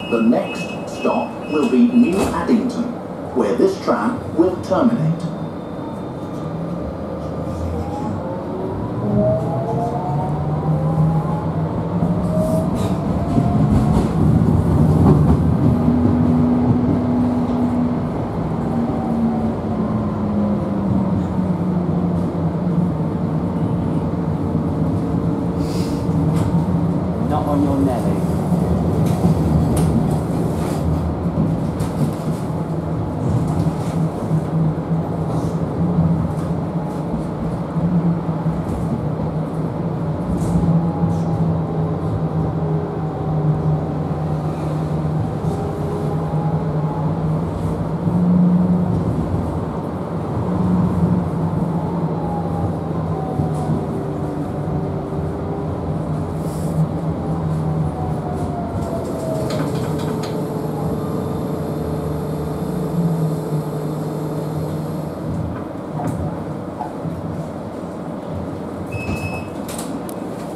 The next stop will be New Addington, where this tram will terminate.